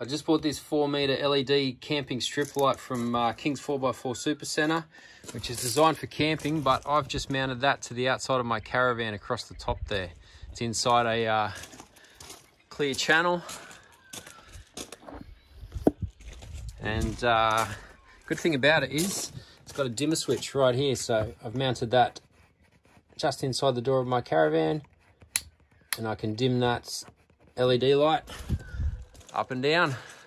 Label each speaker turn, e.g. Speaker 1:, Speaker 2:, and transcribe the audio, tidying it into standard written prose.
Speaker 1: I just bought this 4-meter LED camping strip light from King's 4x4 Super Centre, which is designed for camping, but I've just mounted that to the outside of my caravan across the top there. It's inside a clear channel. And good thing about it is it's got a dimmer switch right here, so I've mounted that just inside the door of my caravan, and I can dim that LED light up and down.